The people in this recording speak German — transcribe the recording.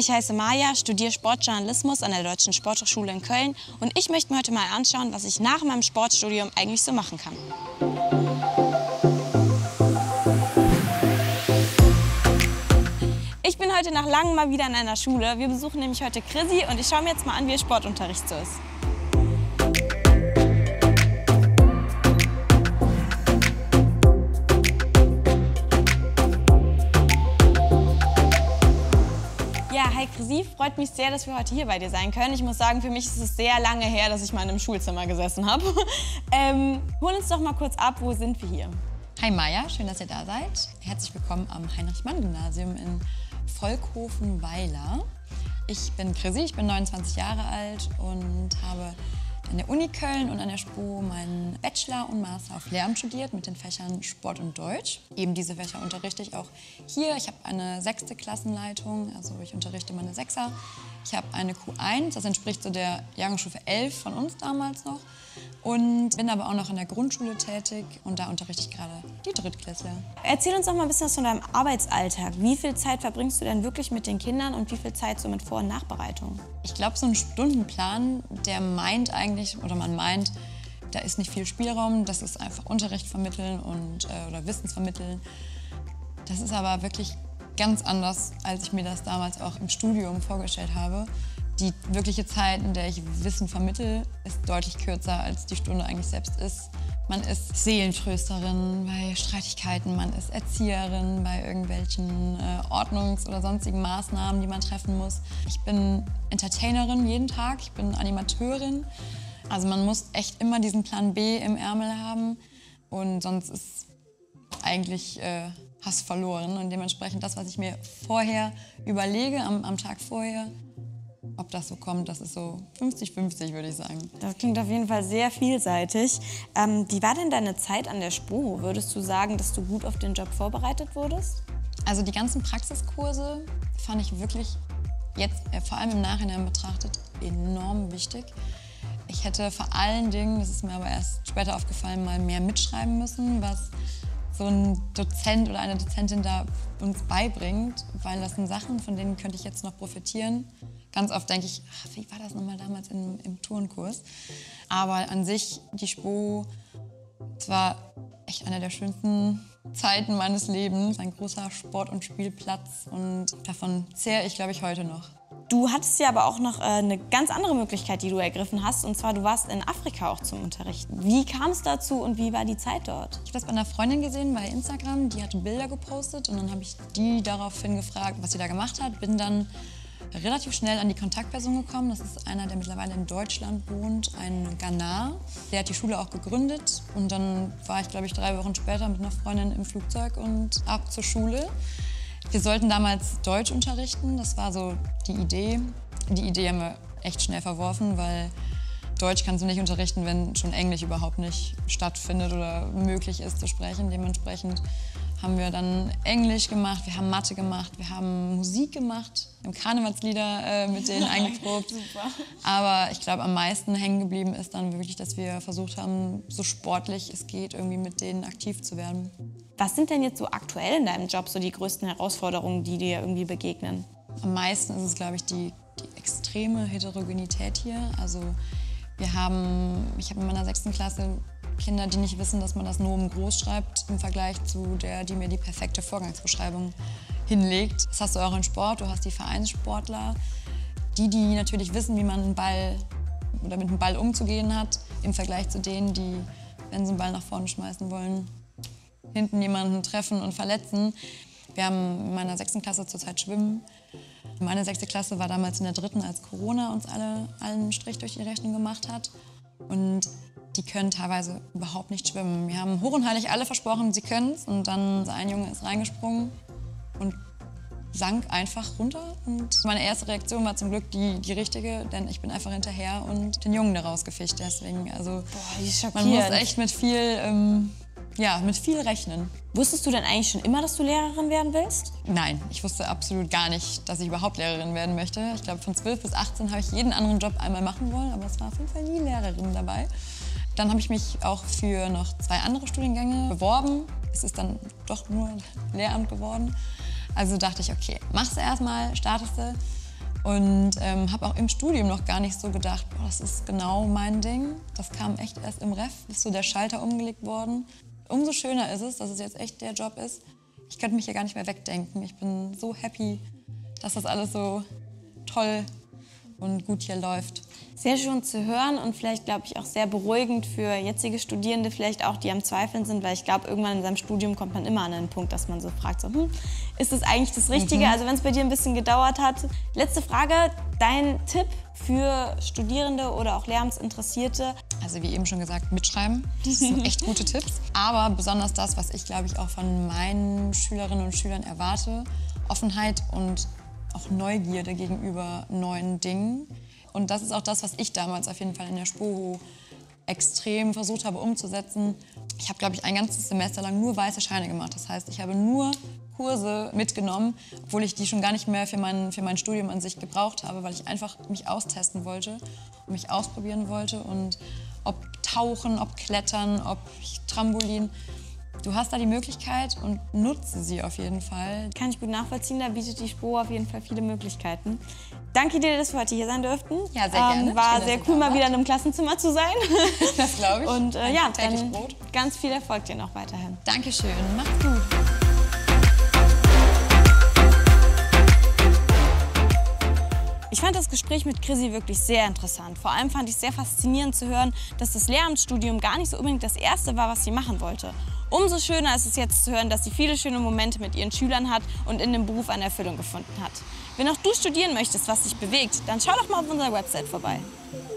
ich heiße Maja, studiere Sportjournalismus an der Deutschen Sporthochschule in Köln und ich möchte mir heute mal anschauen, was ich nach meinem Sportstudium eigentlich so machen kann. Ich bin heute nach langem mal wieder in einer Schule. Wir besuchen nämlich heute Chrissy und ich schaue mir jetzt mal an, wie ihr Sportunterricht so ist. Ja, hi Chrissy, freut mich sehr, dass wir heute hier bei dir sein können. Ich muss sagen, für mich ist es sehr lange her, dass ich mal in einem Schulzimmer gesessen habe. Hol uns doch mal kurz ab, wo sind wir hier? Hi Maja, schön, dass ihr da seid. Herzlich willkommen am Heinrich-Mann-Gymnasium in Volkhofen-Weiler. Ich bin Chrissy, ich bin 29 Jahre alt und habe an der Uni Köln und an der SPO meinen Bachelor und Master auf Lehramt studiert mit den Fächern Sport und Deutsch. Eben diese Fächer unterrichte ich auch hier. Ich habe eine 6. Klassenleitung, also ich unterrichte meine 6er. Ich habe eine Q1, das entspricht so der Jahrgangsstufe 11 von uns damals noch. Und bin aber auch noch in der Grundschule tätig und da unterrichte ich gerade die Drittklässler. Erzähl uns doch mal ein bisschen was von deinem Arbeitsalltag. Wie viel Zeit verbringst du denn wirklich mit den Kindern und wie viel Zeit so mit Vor- und Nachbereitung? Ich glaube, so ein Stundenplan, der meint eigentlich, oder man meint, da ist nicht viel Spielraum, das ist einfach Unterricht vermitteln und, oder Wissensvermitteln. Das ist aber wirklich ganz anders, als ich mir das damals auch im Studium vorgestellt habe. Die wirkliche Zeit, in der ich Wissen vermittle, ist deutlich kürzer, als die Stunde eigentlich selbst ist. Man ist Seelentrösterin bei Streitigkeiten, man ist Erzieherin bei irgendwelchen Ordnungs- oder sonstigen Maßnahmen, die man treffen muss. Ich bin Entertainerin jeden Tag, ich bin Animateurin. Also man muss echt immer diesen Plan B im Ärmel haben und sonst ist eigentlich Hass verloren. Und dementsprechend das, was ich mir vorher überlege, am Tag vorher, ob das so kommt, das ist so 50-50, würde ich sagen. Das klingt auf jeden Fall sehr vielseitig. Wie war denn deine Zeit an der SPO? Würdest du sagen, dass du gut auf den Job vorbereitet wurdest? Also die ganzen Praxiskurse fand ich wirklich jetzt, vor allem im Nachhinein betrachtet, enorm wichtig. Ich hätte vor allen Dingen, das ist mir aber erst später aufgefallen, mal mehr mitschreiben müssen, was so ein Dozent oder eine Dozentin da uns beibringt, weil das sind Sachen, von denen könnte ich jetzt noch profitieren. Ganz oft denke ich, ach, wie war das nochmal damals im Turnkurs? Aber an sich, die SPO, es war echt eine der schönsten Zeiten meines Lebens. Ein großer Sport- und Spielplatz und davon zehre ich, glaube ich, heute noch. Du hattest ja aber auch noch eine ganz andere Möglichkeit, die du ergriffen hast. Und zwar, du warst in Afrika auch zum Unterrichten. Wie kam es dazu und wie war die Zeit dort? Ich habe das bei einer Freundin gesehen bei Instagram. Die hatte Bilder gepostet und dann habe ich die daraufhin gefragt, was sie da gemacht hat. Bin dann relativ schnell an die Kontaktperson gekommen. Das ist einer, der mittlerweile in Deutschland wohnt, ein Ghana. Der hat die Schule auch gegründet. Und dann war ich, glaube ich, 3 Wochen später mit einer Freundin im Flugzeug und ab zur Schule. Wir sollten damals Deutsch unterrichten, das war so die Idee. Die Idee haben wir echt schnell verworfen, weil Deutsch kannst du nicht unterrichten, wenn schon Englisch überhaupt nicht stattfindet oder möglich ist zu sprechen. Dementsprechend haben wir dann Englisch gemacht, wir haben Mathe gemacht, wir haben Musik gemacht, wir haben Karnevalslieder mit denen eingeprobt. Super. Aber ich glaube, am meisten hängen geblieben ist dann wirklich, dass wir versucht haben, so sportlich es geht, irgendwie mit denen aktiv zu werden. Was sind denn jetzt so aktuell in deinem Job so die größten Herausforderungen, die dir irgendwie begegnen? Am meisten ist es, glaube ich, die extreme Heterogenität hier. Also ich habe in meiner 6. Klasse Kinder, die nicht wissen, dass man das Nomen groß schreibt im Vergleich zu der, die mir die perfekte Vorgangsbeschreibung hinlegt. Das hast du auch im Sport, du hast die Vereinssportler, die natürlich wissen, wie man einen Ball oder mit einem Ball umzugehen hat, im Vergleich zu denen, die, wenn sie einen Ball nach vorne schmeißen wollen, hinten jemanden treffen und verletzen. Wir haben in meiner 6. Klasse zurzeit Schwimmen. Meine 6. Klasse war damals in der 3., als Corona uns allen einen Strich durch die Rechnung gemacht hat. Und die können teilweise überhaupt nicht schwimmen. Wir haben hoch und heilig alle versprochen, sie können es. Und dann ein Junge ist reingesprungen und sank einfach runter. Und meine erste Reaktion war zum Glück die richtige, denn ich bin einfach hinterher und den Jungen da rausgefischt. Deswegen, also man muss echt mit viel rechnen. Wusstest du denn eigentlich schon immer, dass du Lehrerin werden willst? Nein, ich wusste absolut gar nicht, dass ich überhaupt Lehrerin werden möchte. Ich glaube, von 12 bis 18 habe ich jeden anderen Job einmal machen wollen, aber es war auf jeden Fall nie Lehrerin dabei. Dann habe ich mich auch für noch 2 andere Studiengänge beworben. Es ist dann doch nur Lehramt geworden. Also dachte ich, okay, machst du erstmal, startest du. Und habe auch im Studium noch gar nicht so gedacht, boah, das ist genau mein Ding. Das kam echt erst im Ref, ist so der Schalter umgelegt worden. Umso schöner ist es, dass es jetzt echt der Job ist. Ich könnte mich hier gar nicht mehr wegdenken. Ich bin so happy, dass das alles so toll und gut hier läuft. Sehr schön zu hören und vielleicht, glaube ich, auch sehr beruhigend für jetzige Studierende, vielleicht auch, die am Zweifeln sind, weil ich glaube, irgendwann in seinem Studium kommt man immer an einen Punkt, dass man so fragt, so, ist das eigentlich das Richtige? Also wenn es bei dir ein bisschen gedauert hat. Letzte Frage, dein Tipp für Studierende oder auch Lehramtsinteressierte? Also wie eben schon gesagt, mitschreiben, das sind echt gute Tipps. Aber besonders das, was ich, glaube ich, auch von meinen Schülerinnen und Schülern erwarte, Offenheit und auch Neugierde gegenüber neuen Dingen. Und das ist auch das, was ich damals auf jeden Fall in der SPOHO extrem versucht habe umzusetzen. Ich habe, glaube ich, ein ganzes Semester lang nur weiße Scheine gemacht. Das heißt, ich habe nur Kurse mitgenommen, obwohl ich die schon gar nicht mehr für mein Studium an sich gebraucht habe, weil ich einfach mich austesten wollte und mich ausprobieren wollte. Und ob Tauchen, ob Klettern, ob Trampolin, du hast da die Möglichkeit und nutze sie auf jeden Fall. Kann ich gut nachvollziehen, da bietet die SPOHO auf jeden Fall viele Möglichkeiten. Danke dir, dass wir heute hier sein durften. Ja, sehr gerne. War Schön, sehr cool, mal wieder in einem Klassenzimmer zu sein. Das glaube ich. Und ja, täglich dann Brot. ganz viel Erfolg dir noch weiterhin. Dankeschön, macht's gut. Ich fand das Gespräch mit Chrissy wirklich sehr interessant. Vor allem fand ich es sehr faszinierend zu hören, dass das Lehramtsstudium gar nicht so unbedingt das Erste war, was sie machen wollte. Umso schöner ist es jetzt zu hören, dass sie viele schöne Momente mit ihren Schülern hat und in dem Beruf eine Erfüllung gefunden hat. Wenn auch du studieren möchtest, was dich bewegt, dann schau doch mal auf unserer Website vorbei.